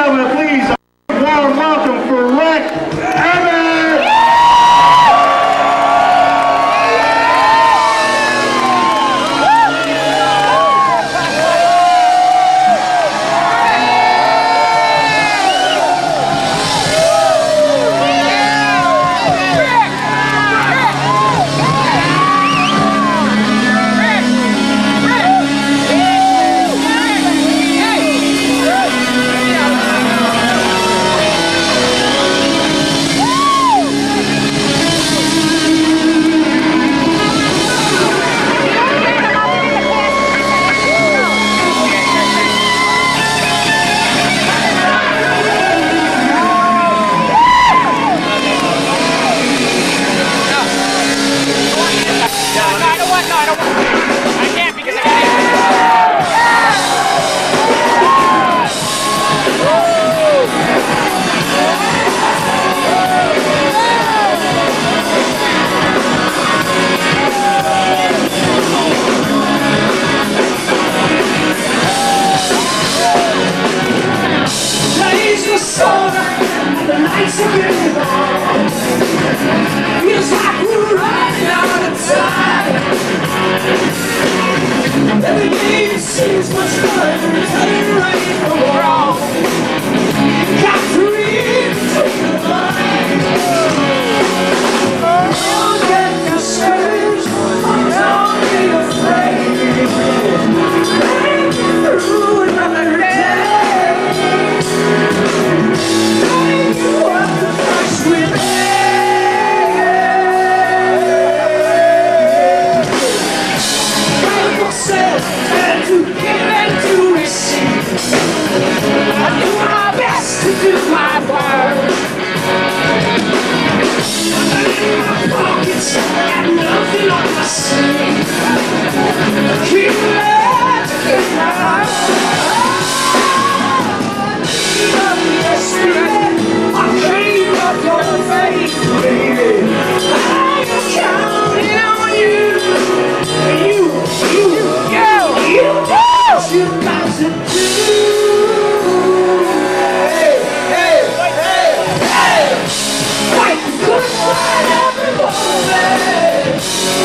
gentlemen, please, a warm welcome for Emmett! Feels like we're running out of time. Everything seems much further, turning right from wrong. Got to read between the lines. Don't get discouraged, don't be afraid. Make it through another day. Knowing you have to touch with me. And to give and to receive, I do my best to do my part. In my pockets, I got nothing on my sleeve. Keep that to get my heart. Yesterday, I came up your faith, baby. I am counting on you. You know what you got to do. Hey, hey, hey, hey. Fight the good fight every moment.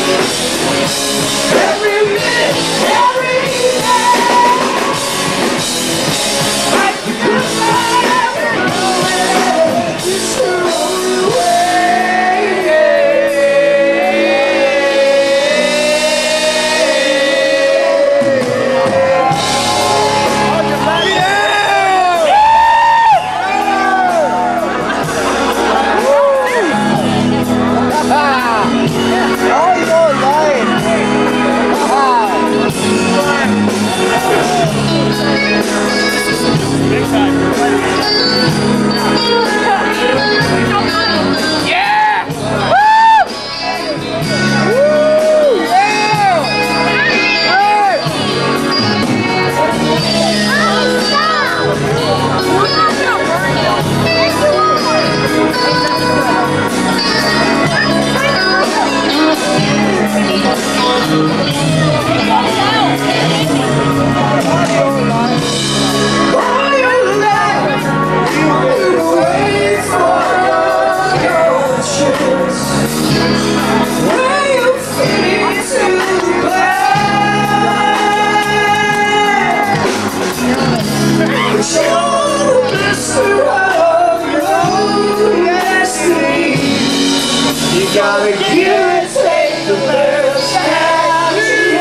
Every minute, every day. Fight the good fight every moment. It's the only way. Gotta give and take the best that you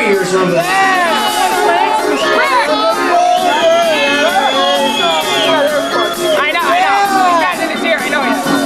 tree or something. I know. He's got it in his ear. I know he is.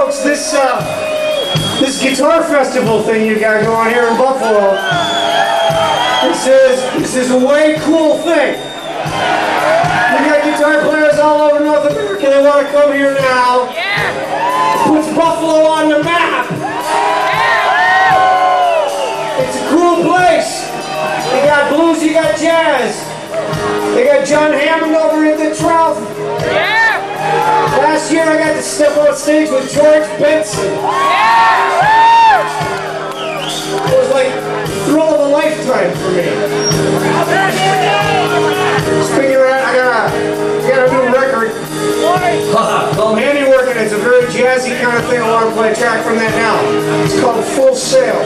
folks, this guitar festival thing you got going here in Buffalo, this is a way cool thing. You got guitar players all over North America. They want to come here now. Yeah. Puts Buffalo on the map. It's a cool place. You got blues, you got jazz. They got John Hammond over at the Trout. Yeah. Last year I got to step on stage with George Benson. Yeah. It was like the thrill of a lifetime for me. Speaking of that, I got a new record called Handiwork, and it's a very jazzy kind of thing. I want to play a track from that now. It's called Full Sail.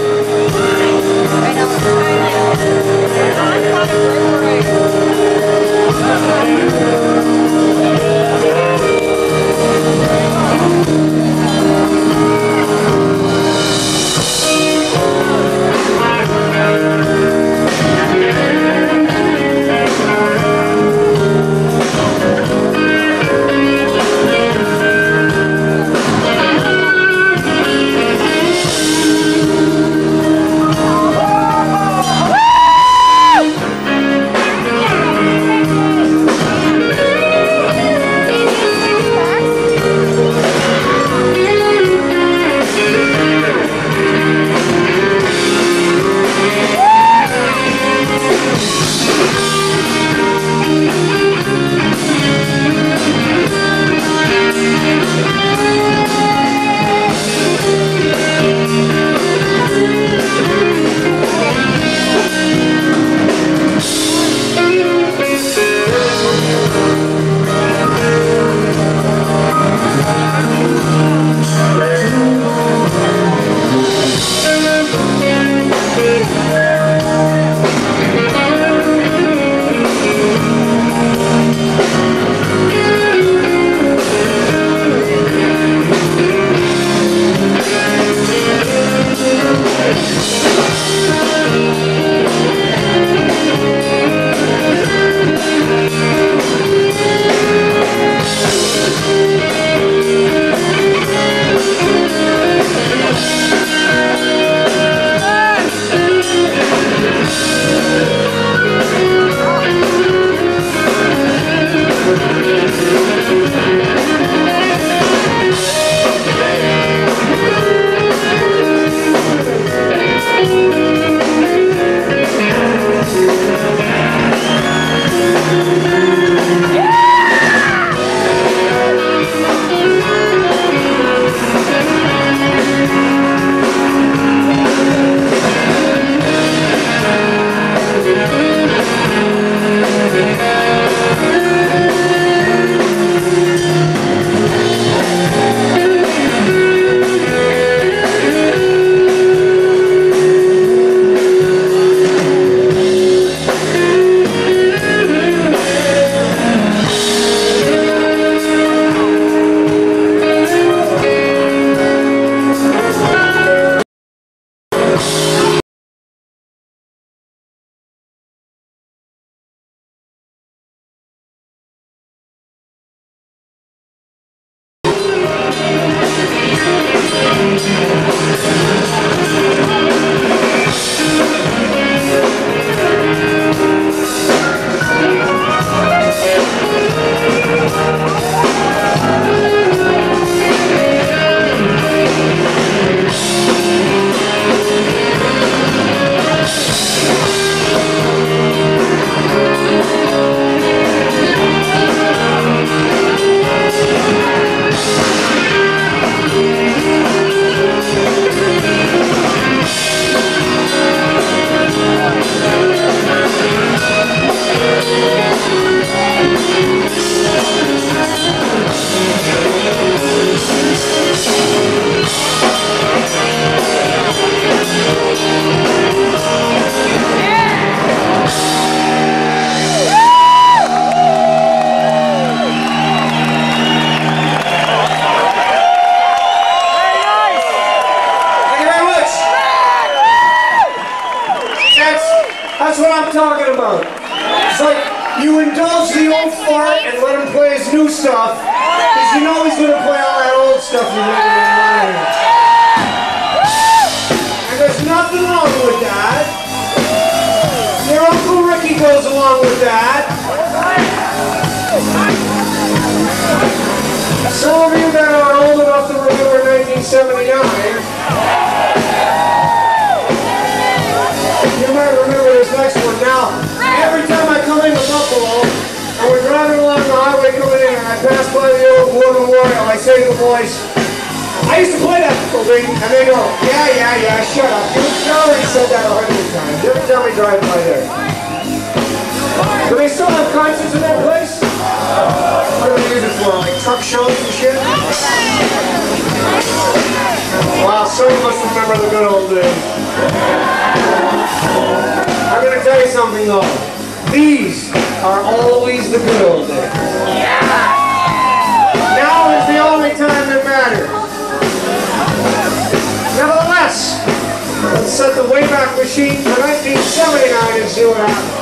That's what I'm talking about. It's like you indulge the old fart and let him play his new stuff, because you know he's going to play all that old stuff you made in mind. And there's nothing wrong with that. Your Uncle Ricky goes along with that. Some of you that are old enough to remember 1979, you might remember this next one. Now, every time I come into Buffalo, and we're driving along the highway coming in, and I pass by the old War Memorial, I say to the boys, I used to play that thing, and they go, yeah, shut up. You already said that 100 times. Every time we drive by there. Do they still have concerts in that place? What do they use it for? Like truck shows and shit? Wow, some of us remember the good old days. I'm going to tell you something though. These are always the good old days. Now is the only time that matters. Nevertheless, let's set the Wayback Machine for 1979 and see what happens.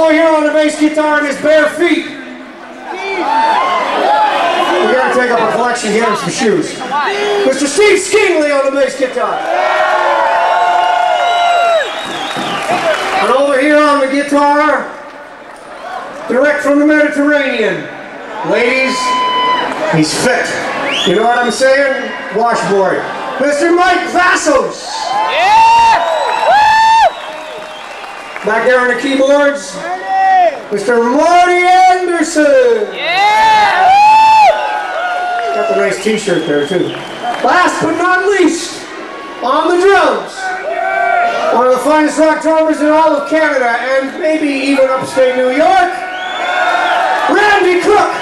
over here on the bass guitar in his bare feet. We gotta take up a collection, get him some shoes. Mr. Steve Skingley on the bass guitar. And over here on the guitar, direct from the Mediterranean. Ladies, he's fit. You know what I'm saying? Washboard. Mr. Mike Vassos. Yeah! Back there on the keyboards, Mr. Marty Anderson. Yeah! Got the nice t-shirt there too. Last but not least, on the drums, one of the finest rock drummers in all of Canada and maybe even upstate New York, Randy Cook.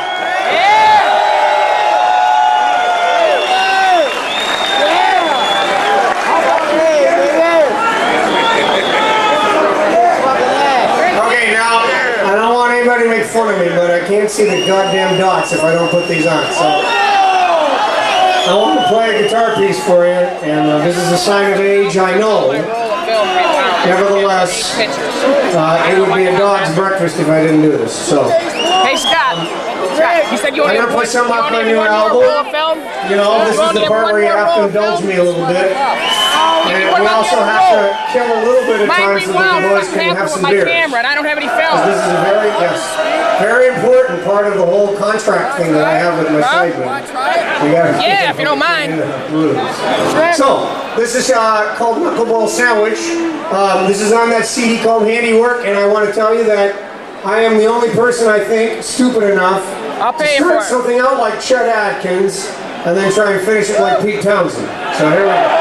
To make fun of me, but I can't see the goddamn dots if I don't put these on. So I want to play a guitar piece for you, and this is a sign of age, I know. Nevertheless, it would be a dog's breakfast if I didn't do this. So. Hey Scott, you said you want to play something off my new album. You know, this is the part where you have to indulge me a little bit. And we also have to kill a little bit of time so that the boys can have some beer. And I don't have any film. This is a very important part of the whole contract thing that I have with my sideman. Yeah, if you don't mind. So, this is called Knuckleball Sandwich. This is on that CD called Handiwork, and I want to tell you that I am the only person, I think, stupid enough to start something out like Chet Atkins and then try and finish it like Pete Townsend. So here we go.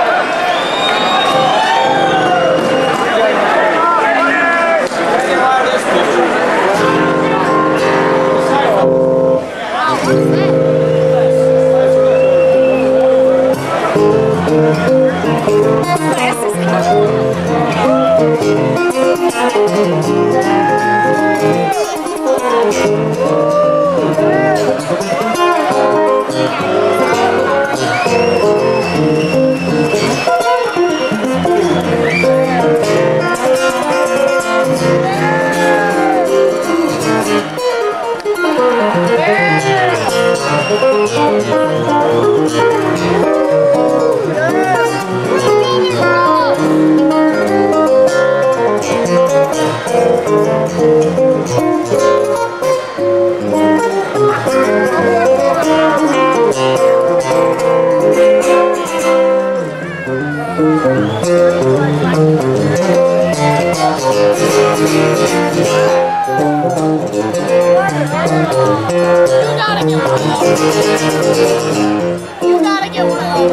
You gotta get one of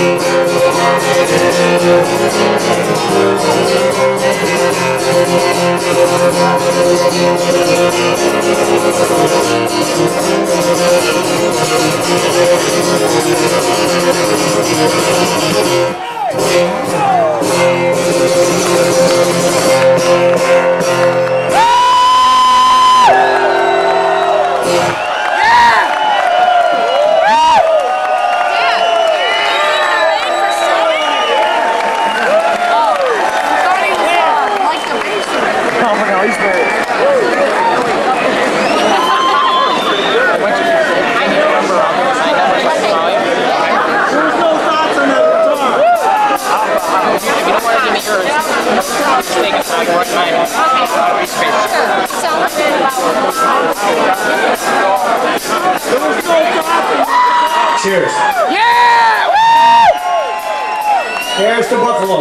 Thank you. Cheers. Yeah! Woo! Here's to Buffalo.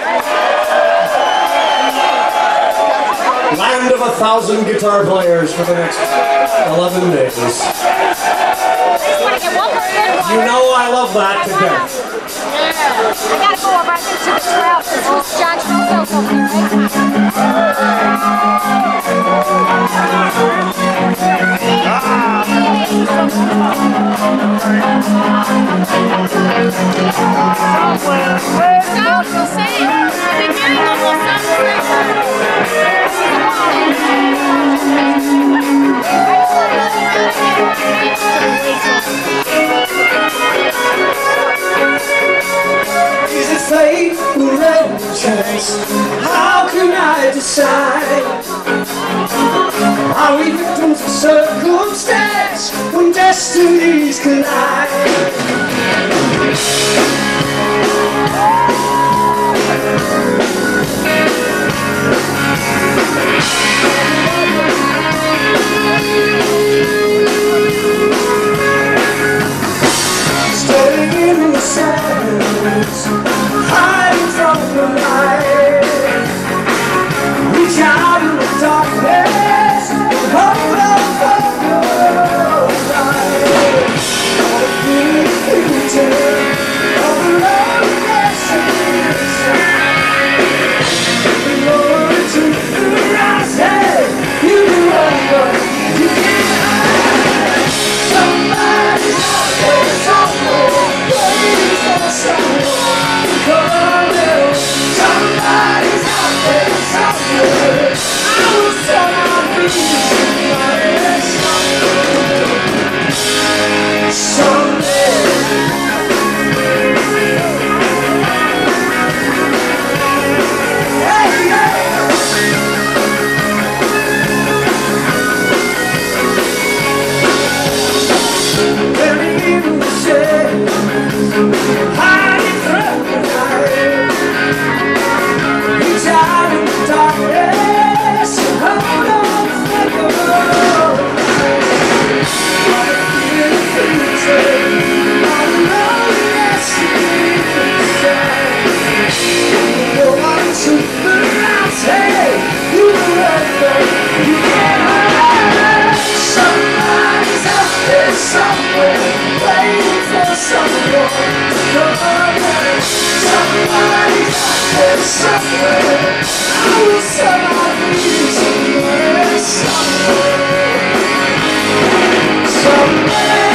Land of 1,000 guitar players for the next 11 days. You know I love that to death. I gotta go over to the trail because John Schrofeld's over Is it fate or random chance? How can I decide? Are we victims of circumstance when destinies collide? Standing in the silence, hiding from the light, reach out in the darkness, hold on for your life. All the future of the loneliness inside. The Lord to the rising, you remember you can't hide. Somebody's out there somewhere, waiting for someone to come in. Somebody's out there somewhere. I will set our feet somewhere, someday. Hey, yeah. Living in the shade, hiding from the light. Reach out in the darkness, hold on for your life. In the future, all the loneliness inside. Go on to the lights, hey, you remember, you can't hide. Somebody's out there somewhere, waiting for someone to come in. Somebody's out there somewhere. I will set my feet somewhere, somewhere.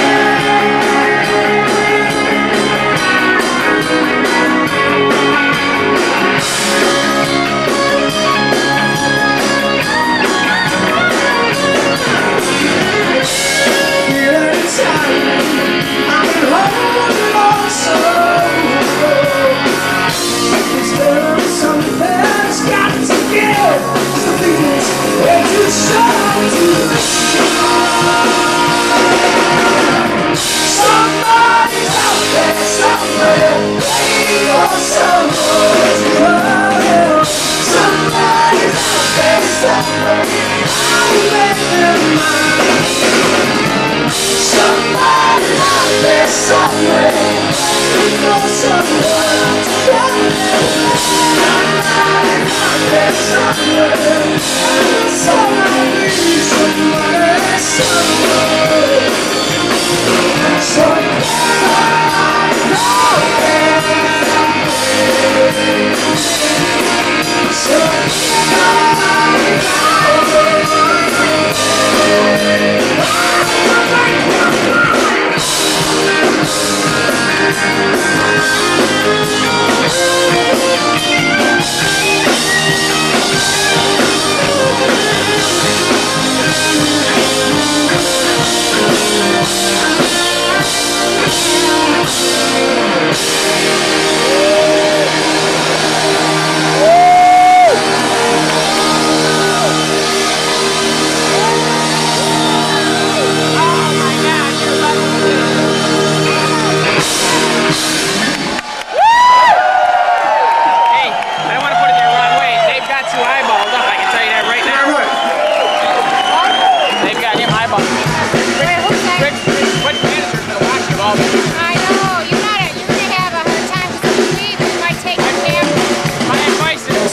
So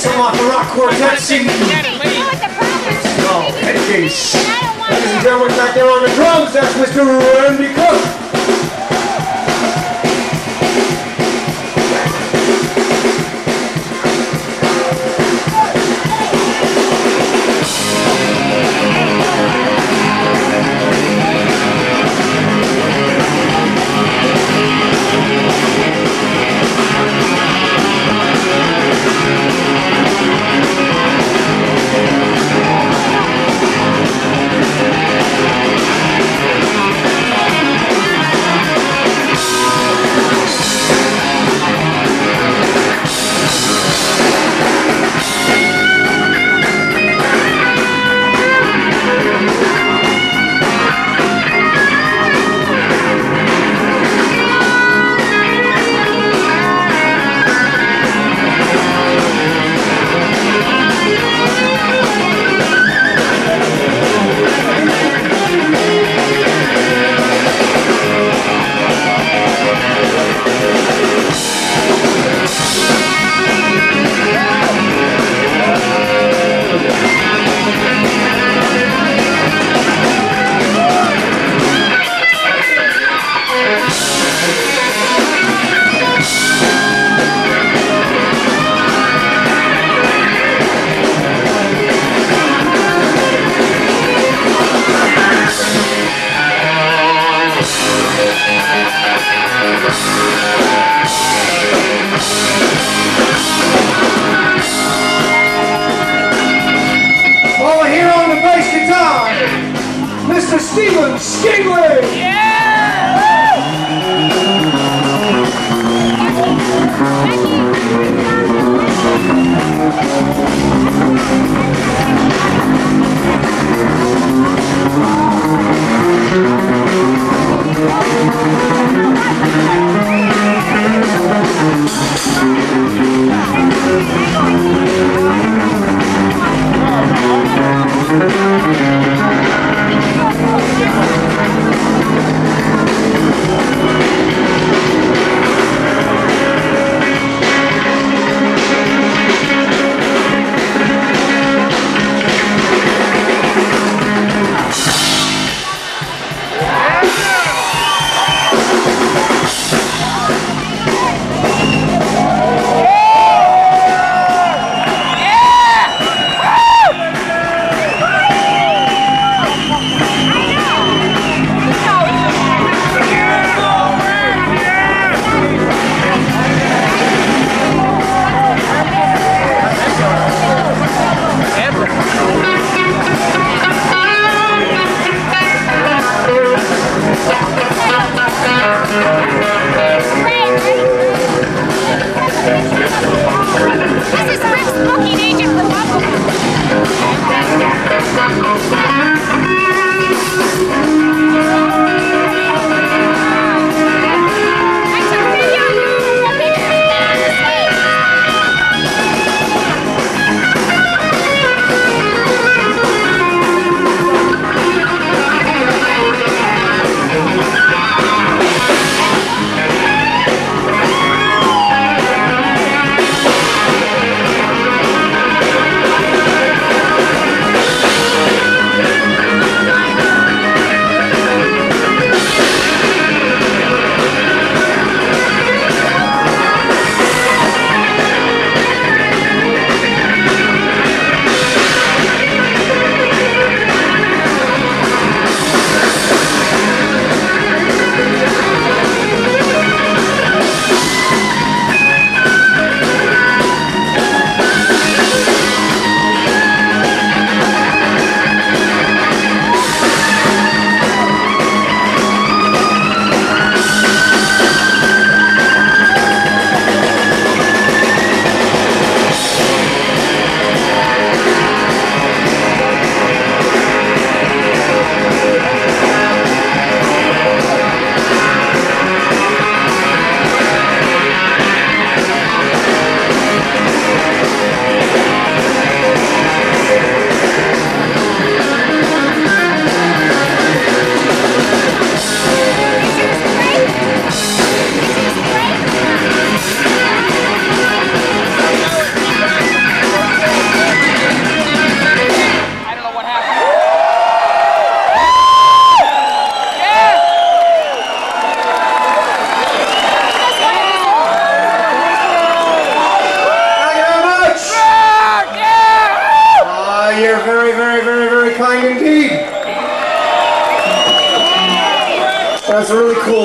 Some off the rock quartet scene. Oh, head case. Ladies and gentlemen, back there on the drums, that's Mr. Randy Cook.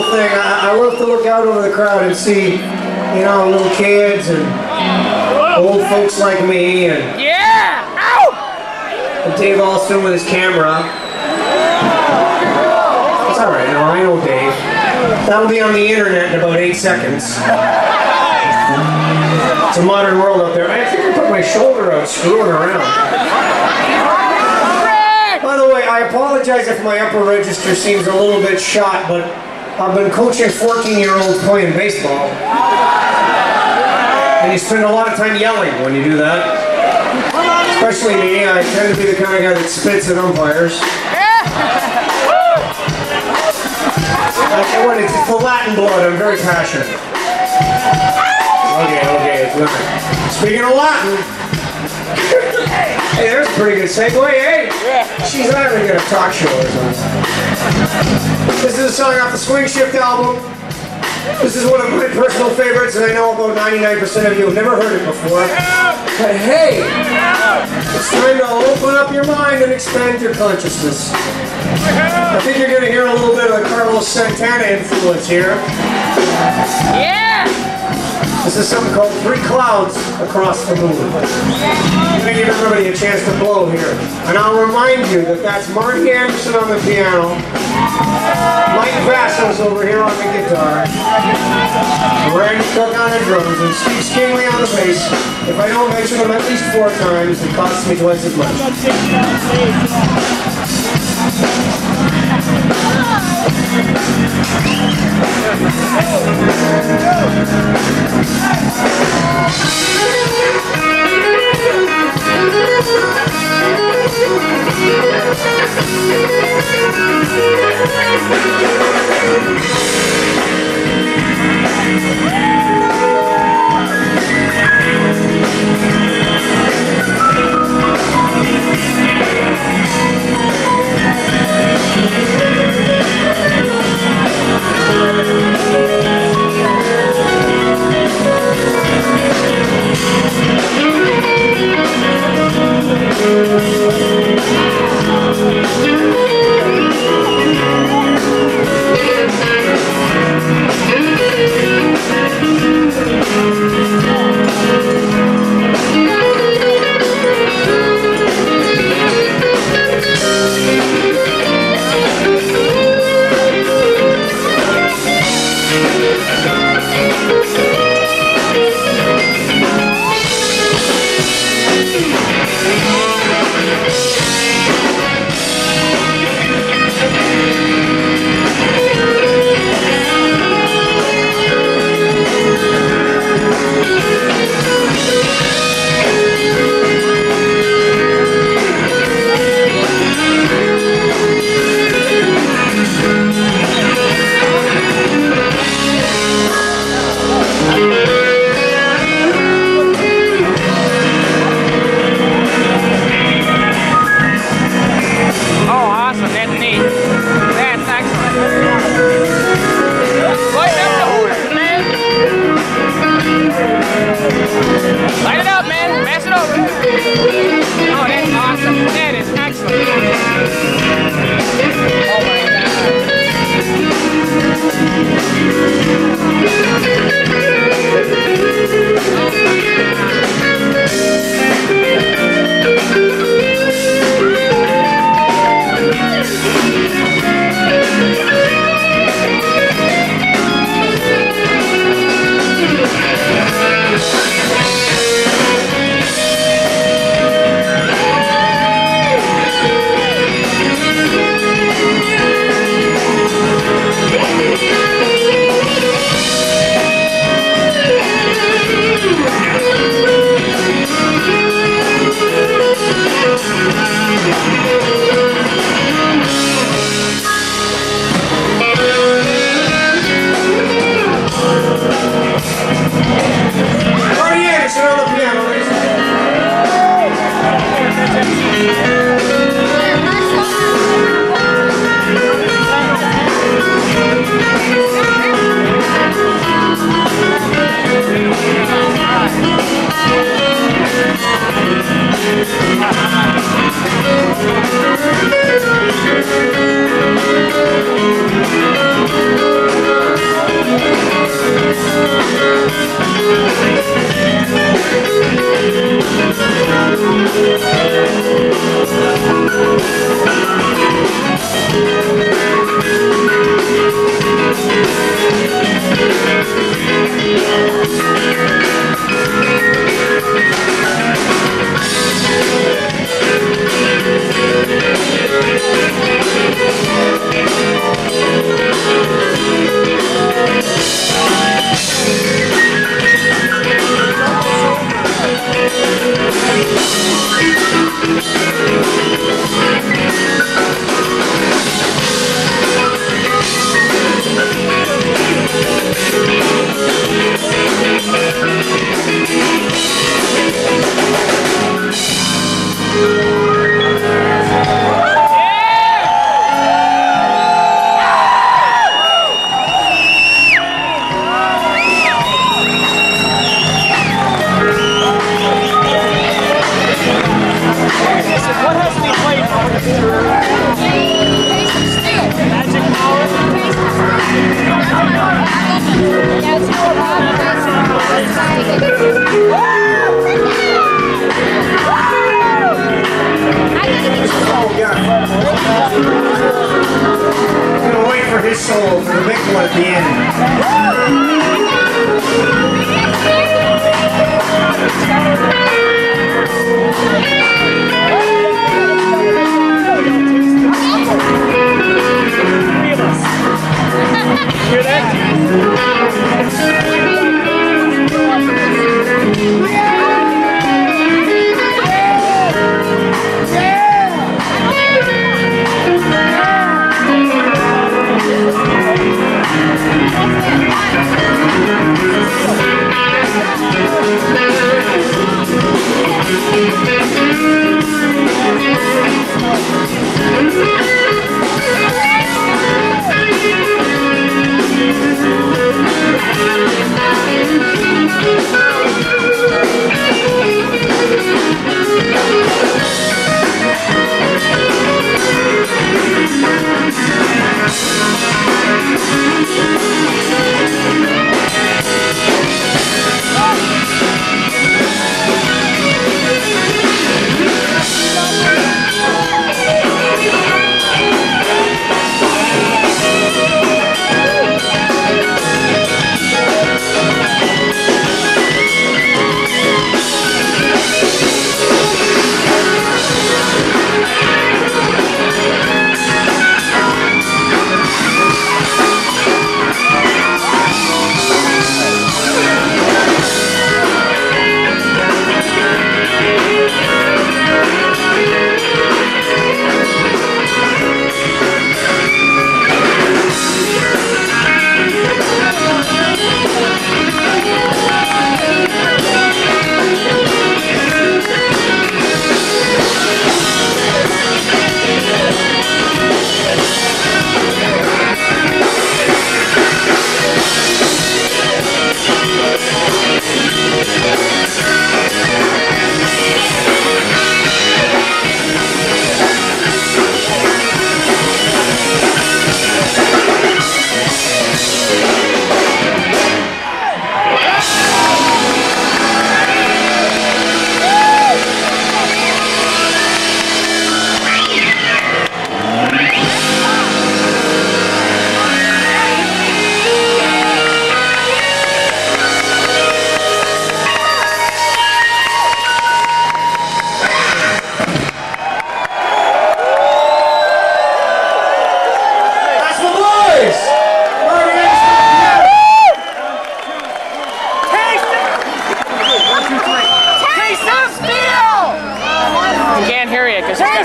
thing. I love to look out over the crowd and see, you know, little kids and old folks like me and Dave Alston with his camera. It's all right. No, I know Dave. That'll be on the internet in about 8 seconds. It's a modern world out there. I think I put my shoulder out screwing around. By the way, I apologize if my upper register seems a little bit shot, but I've been coaching 14-year-olds playing baseball. And you spend a lot of time yelling when you do that. Especially me, I tend to be the kind of guy that spits at umpires. It's the Latin blood, I'm very passionate. Okay, it's not. Speaking of Latin, hey, there's a pretty good segue, hey? She's not even gonna talk show or something. This is a song off the Swing Shift album. This is one of my personal favorites, and I know about 99% of you have never heard it before. But hey, it's time to open up your mind and expand your consciousness. I think you're going to hear a little bit of the Carlos Santana influence here. Yeah! This is something called Three Clouds Across the Moon. I'm going to give everybody a chance to blow here. And I'll remind you that that's Marty Anderson on the piano, Mike Vassos over here on the guitar, Randy Cook on the drums, and Steve Skingley on the bass. If I don't mention them at least 4 times, it costs me twice as much.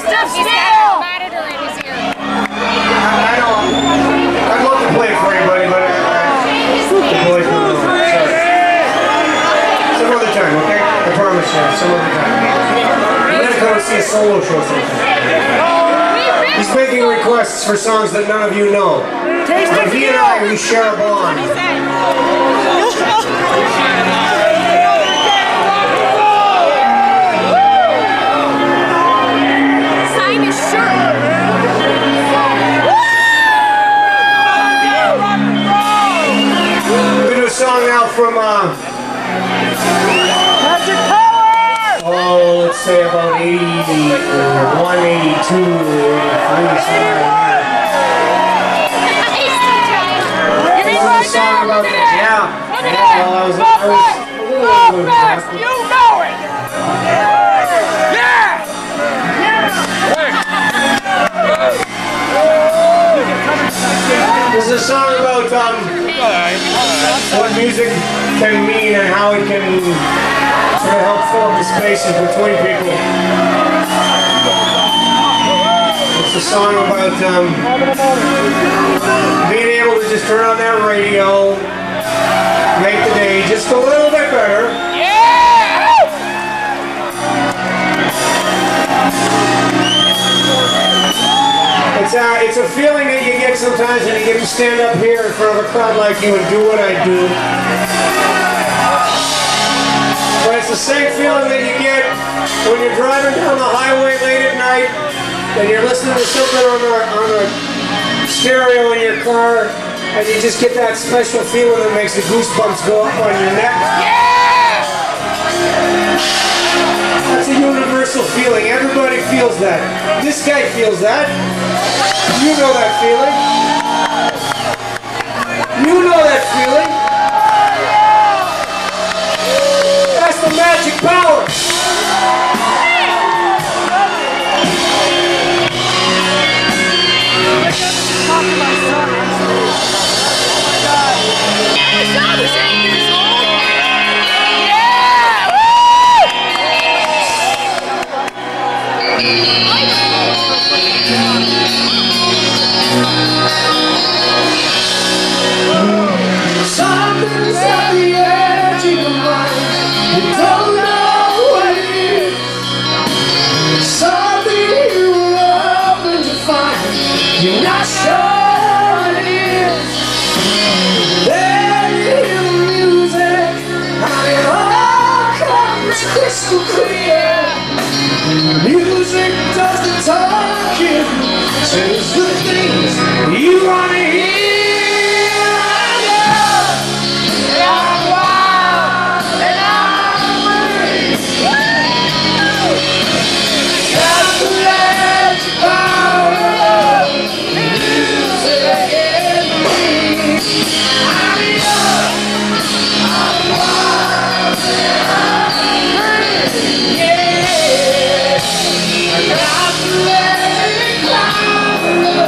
Chest of He's steel! got a monitor in his ear. I don't. I'd love to play it for anybody, but the boys don't know. Sorry. Some other time, okay? I promise you, some other time. I'm gonna go see a solo show sometime. He's making requests for songs that none of you know. But he and I, we share a bond. Sign his shirt. We're gonna do a song now from, Magic power! oh, let's say about 81, 82, 83, You mean right now? Look at that! yeah. Look at Yeah, well, I was that! a little Fast! bit You know it! Yeah! This is a song about what music can mean and how it can sort of help form the spaces between people. It's a song about being able to just turn on that radio, make the day just a little bit better. It's a feeling that you get sometimes when you get to stand up here in front of a crowd like you and do what I do. But it's the same feeling that you get when you're driving down the highway late at night and you're listening to something on the stereo in your car and you just get that special feeling that makes the goosebumps go up on your neck. That's a universal feeling. Everybody feels that. This guy feels that. You know that feeling. You know that feeling. That's the magic power. Something's at the edge of your mind. You don't know what it is. Something you were hoping to find. You're not sure what it is. Then you hear the music, and it all comes crystal clear. Music does the talking, says the things you want to hear. Yeah.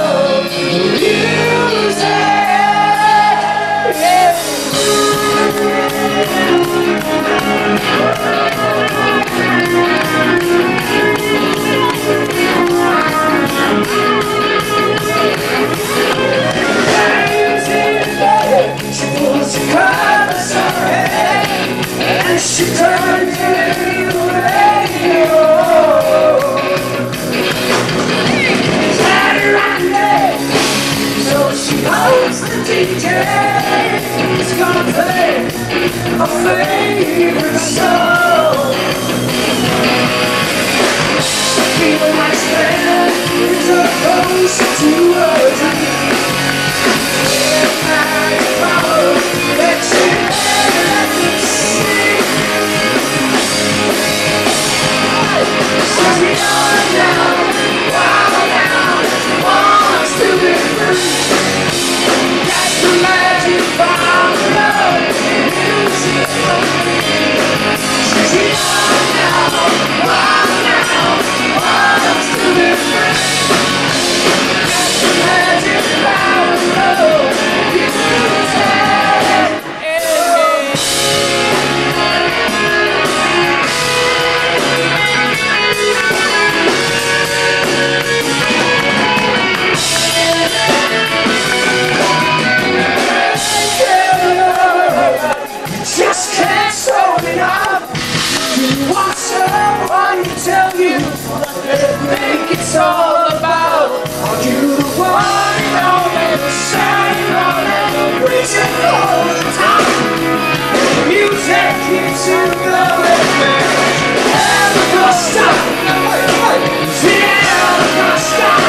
tell you what they think it's all about. Are you the one and only, the shining one and the reason for the time? The music keeps you going, man. Never gonna stop. Never gonna stop.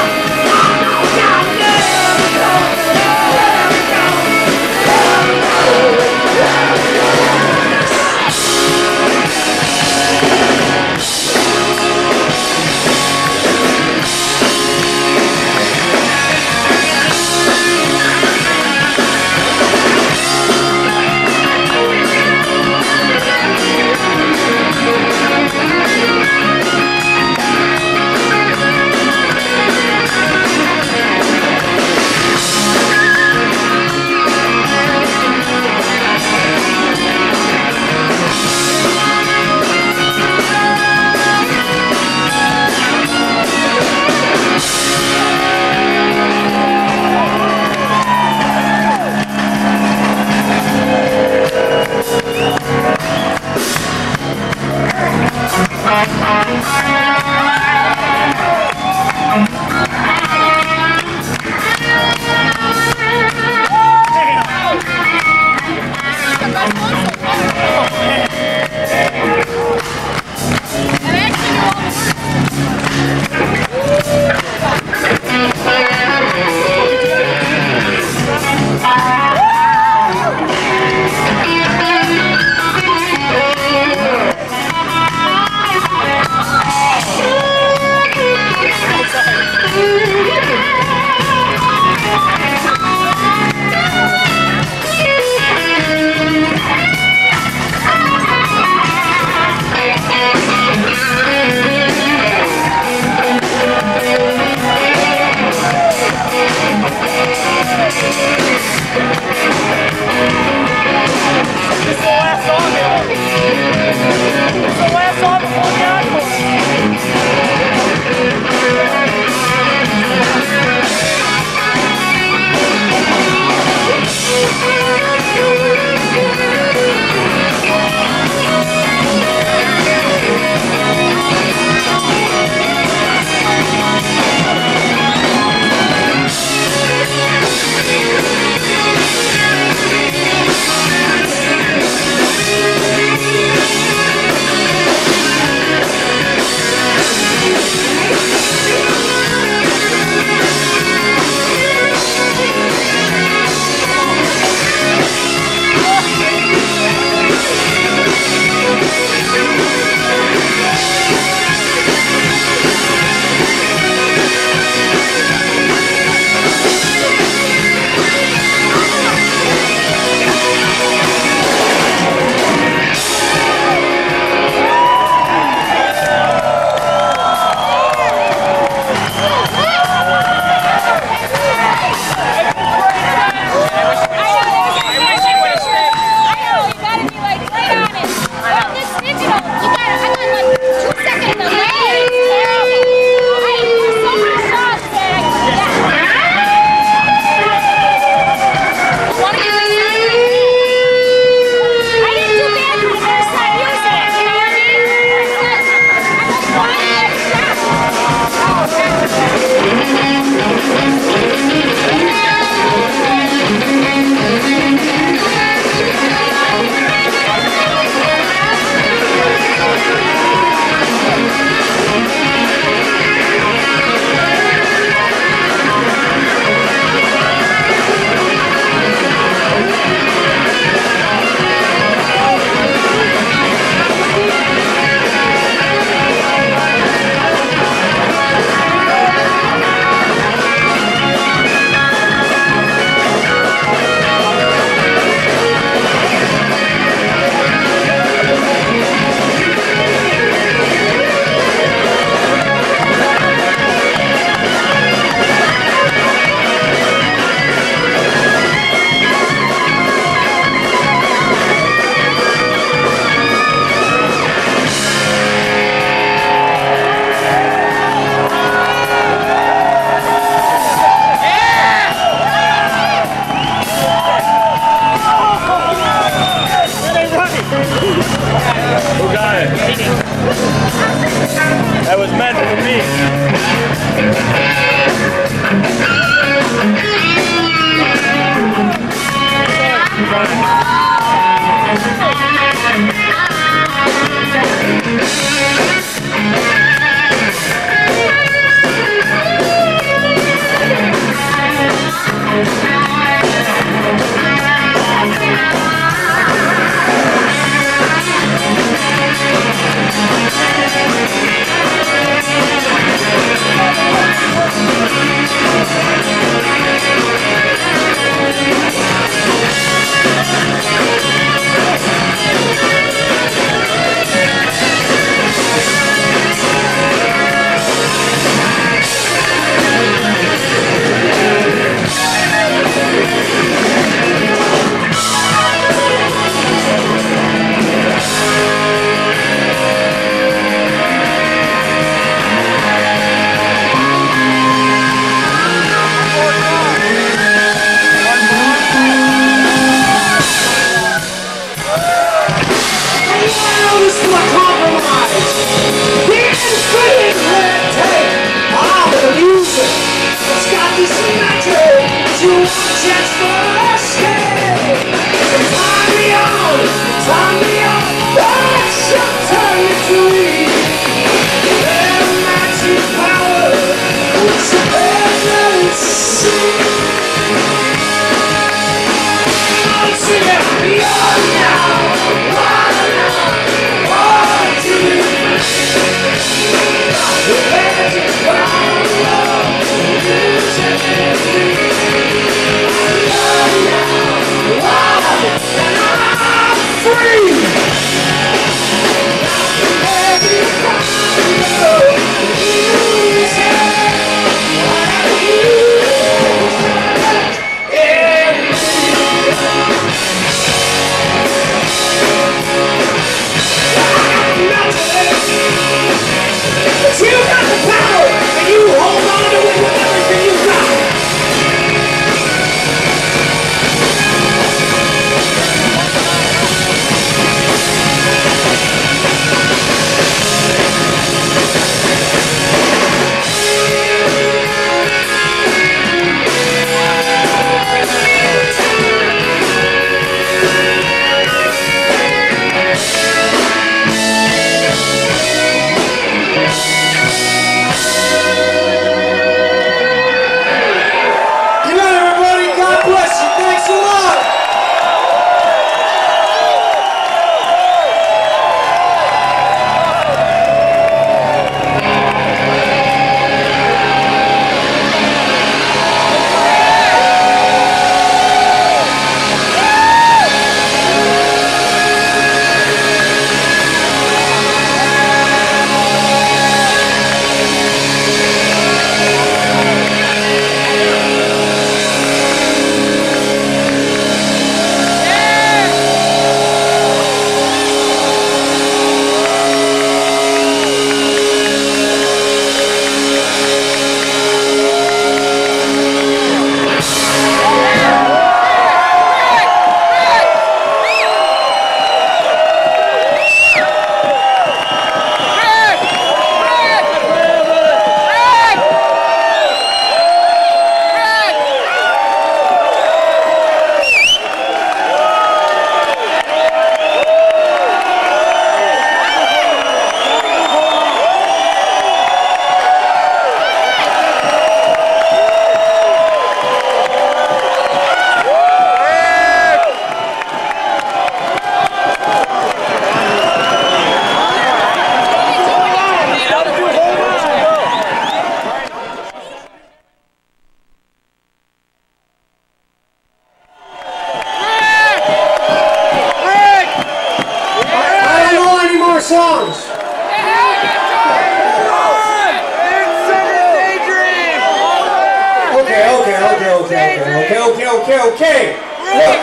Okay. Look,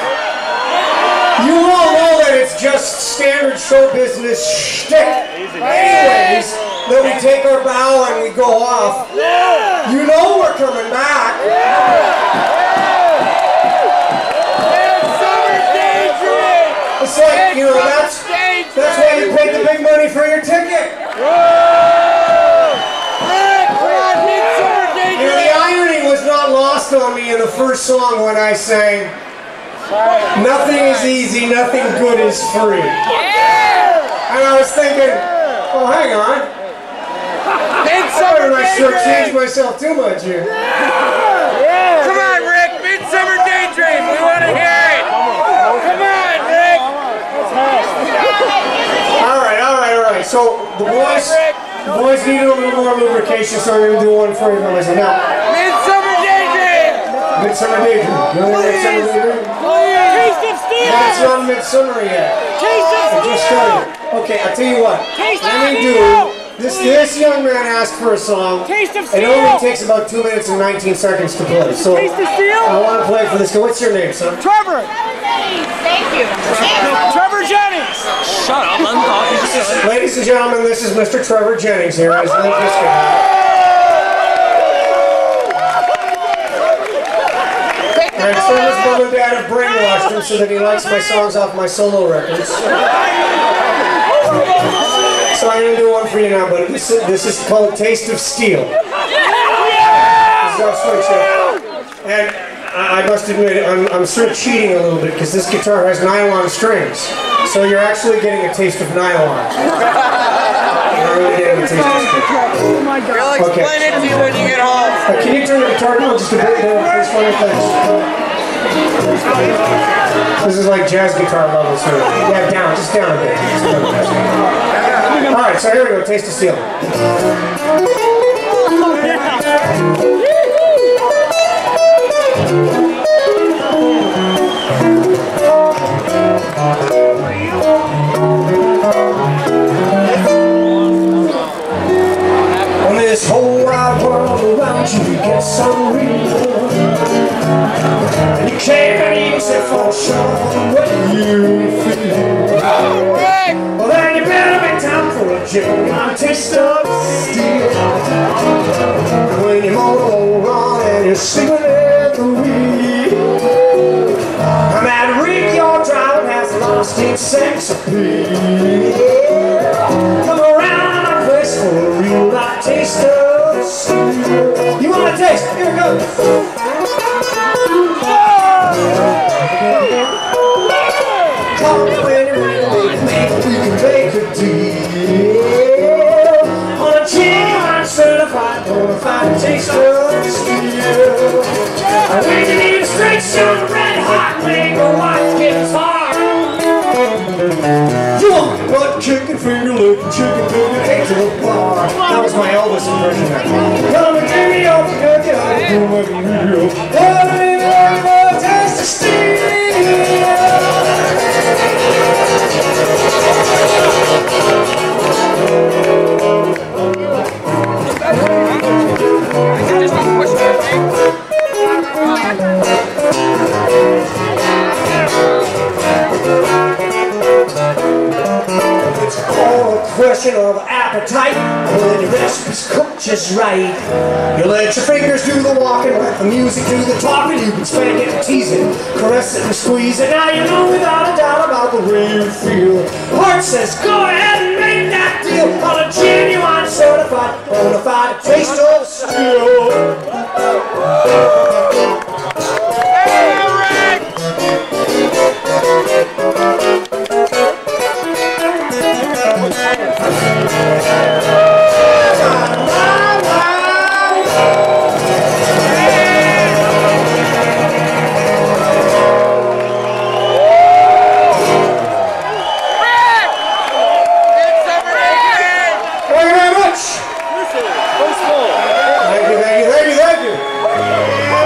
you all know that it's just standard show business shtick. Anyways, that we take our bow and we go off. You know we're coming back. It's like, you know, that's why you paid the big money for your ticket. first song when I sang, nothing is easy, nothing good is free. And I was thinking, oh, hang on. I shortchanged myself too much here. Come on, Rick. Midsummer Daydream. We want to hear it. Come on, Rick. All right. So the boys need a little more lubrication, so I'm going to do one for you guys. Now, Midsummer Daydream. Midsummer Daydream. You know what Midsummer Daydream? Taste of Steel. Yeah, it's not midsummer yet. Taste of I just started. Okay, I'll tell you what. Let me do. This young man asked for a song. Taste of It Steel. only takes about 2 minutes and 19 seconds to play. So Taste of Steel. I want to play for this guy. What's your name, son? Trevor. Thank you. Trevor Jennings. Shut up. I'm talking. Ladies and gentlemen, this is Mr. Trevor Jennings here. As Link this guy. And so his mom and dad have brainwashed him so that he likes my songs off my solo records. So I'm going to do one for you now, but this is called Taste of Steel. This is our swing show. And I must admit, I'm sort of cheating a little bit because this guitar has nylon strings. So you're actually getting a taste of nylon. You're really getting a taste of steel. Oh my God. We'll explain it to you when you get home. Can you turn the guitar down just a bit there? Please, for me, thanks. This is like jazz guitar level, sort of. Yeah, down, just down a bit. Alright, so here we go, Taste of Steel. On this whole wide world around you gets unreal, and you can't even say for sure what you feel. Well, then you better make time for a genuine taste of steel. When you motor on and you're sleeping at the wheel, I'm at Rick, your driver has lost its sex appeal. Come around my place for a real life taste of steel. You want a taste? Here it goes. Come when you're ready, maybe we can make a deal on a genuine, certified, bona fide taste of steel. When you need a straight shot, red hot mango white guitar. You want a butt chicken finger looking chicken finger egg to the bar. That was my Elvis impression there. Come and give me your cookie, I'll do what you do. Oh, taste of steel. It's all a question of appetite when your recipe's cooked just right. You let your fingers do the walking, let the music do the talking. You can spank it and tease it, caress it and squeeze it. Now you know without a doubt about the way you feel. Heart says go ahead and make that deal on a genuine, certified, bona fide taste of steel. Thank you.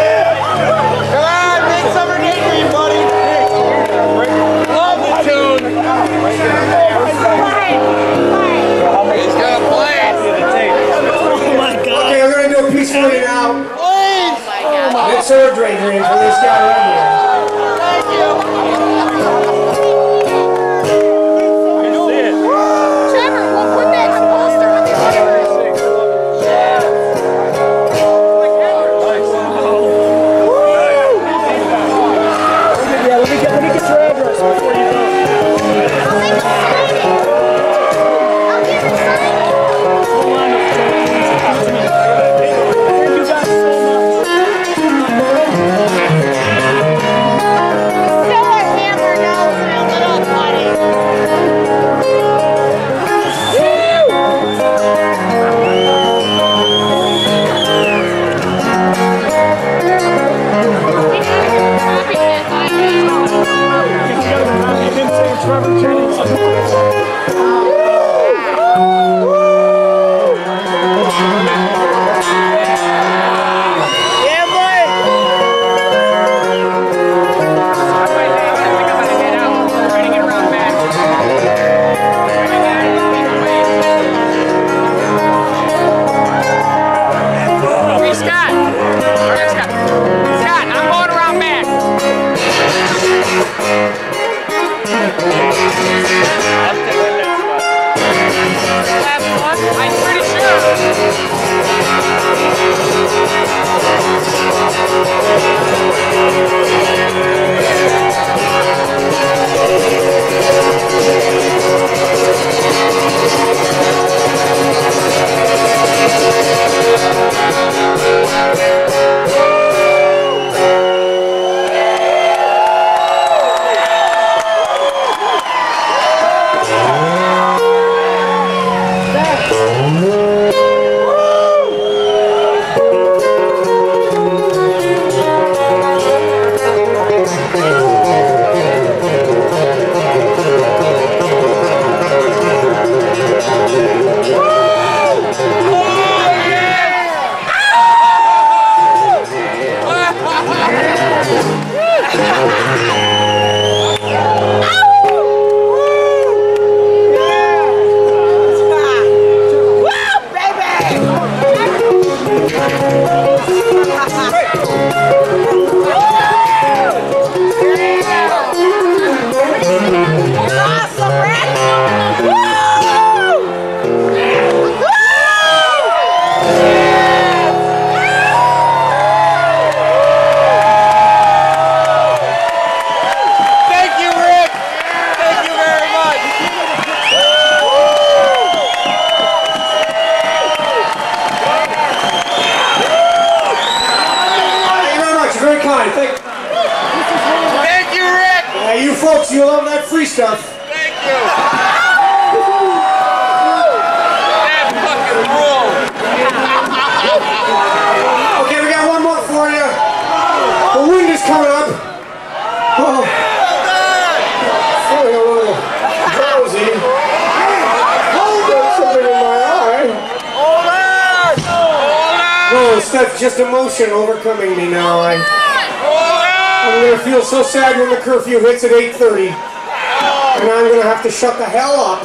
instead of just emotion overcoming me now. I'm going to feel so sad when the curfew hits at 8:30. And I'm going to have to shut the hell up.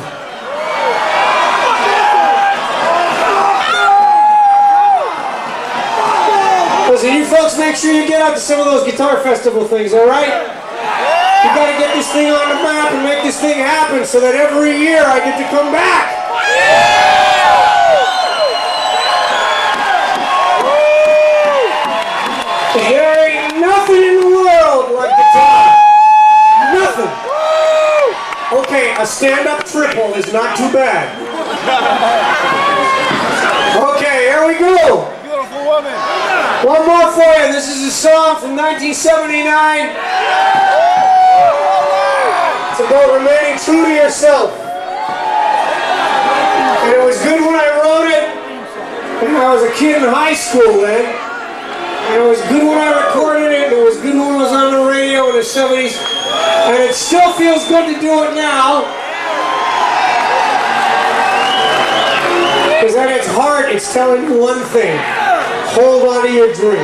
Listen, you folks make sure you get out to some of those guitar festival things, alright? You got to get this thing on the map and make this thing happen so that every year I get to come back. There ain't nothing in the world like guitar. Nothing. Okay, a stand-up triple is not too bad. Okay, here we go. Beautiful woman. One more for you. This is a song from 1979. It's about remaining true to yourself. And it was good when I wrote it. And I was a kid in high school then. And it was good when I recorded it. It was good when it was on the radio in the 70s. And it still feels good to do it now. Because at its heart, it's telling you one thing. Hold on to your dream.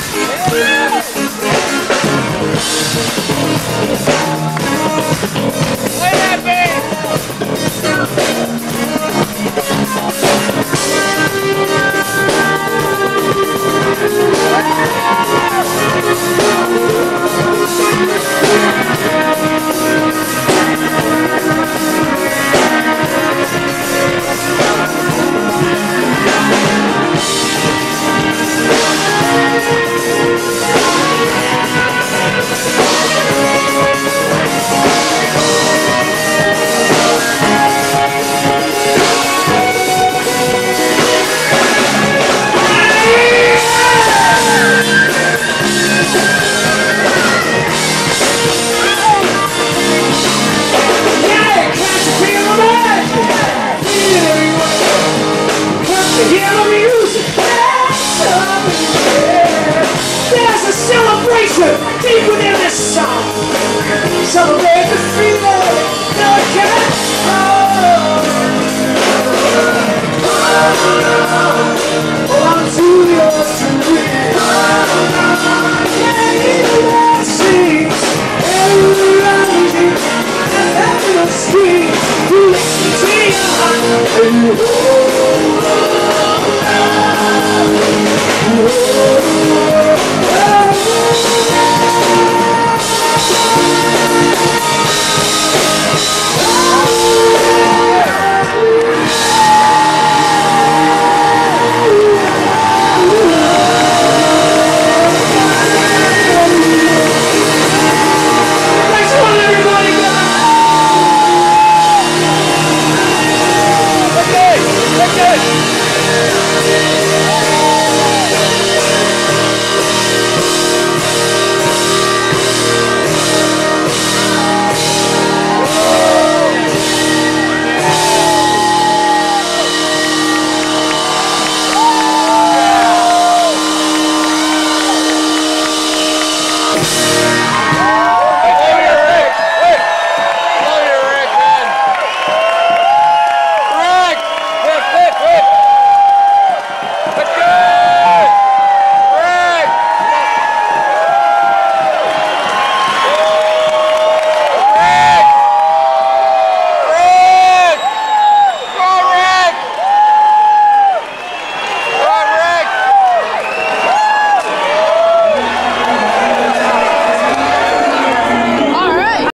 that bass! Deep within this song, celebrate the freedom.